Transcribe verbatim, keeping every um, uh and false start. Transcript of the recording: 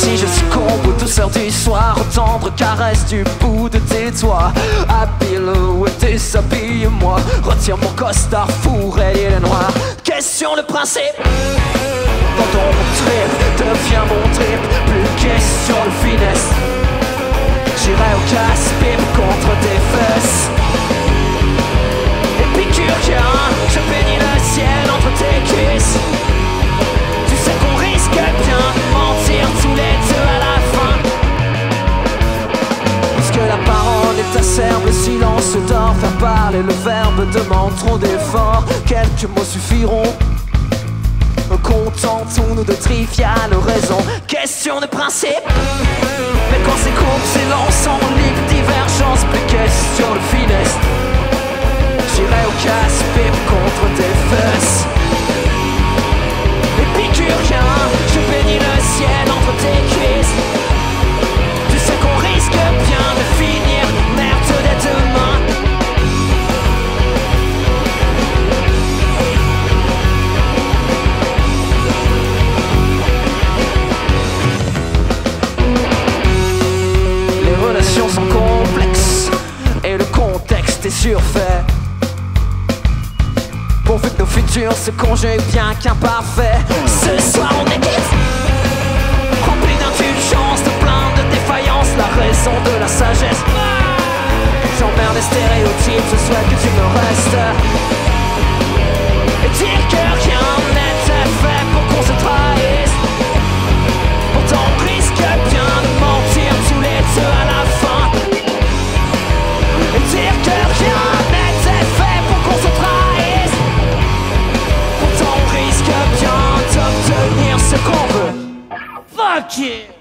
si je succombe aux douceurs du soir, aux tendres caresses du bout de tes doigts. Habille-le, déshabille-moi, retire mon costard fourré et les noirs. Question de principe, quand ton trip devient mon trip, plus question de finesse. J'irai au casse-pipe contre tes fesses. Épicurien, je bénis le ciel entre tes cuisses. Tu sais qu'on risque bien de mentir tous les deux à la fin. Puisque la parole est acerbe, le silence dort. Faire parler le verbe demande trop d'efforts. Quelques mots suffiront. Contentons-nous de triviales raisons. Question de principe, mais quand c'est court, c'est lent, sans libre divergence. Plus question de finesse. J'irai au casse-pipe contre tes fesses. Épicurien, je bénis le ciel entre tes cuisses. Tu sais qu'on risque bien de finir merde dès demain. Les relations sont complexes et le contexte est surfait. Pourvu que nos futurs se conjuguent bien qu'imparfaits. Ce soir on est quitte, rempli d'indulgence, de plein de défaillances, la raison de la sagesse. J'emmerde les stéréotypes, je souhaite que tu me restes. Et dire que rien n'était fait pour qu'on se trahisse. Pourtant on risque bien de mentir tous les deux à la fin. Et dire que rien n'était fait pour qu'on se trahisse. Pourtant on risque bien d'obtenir ce qu'on veut. Fuck it!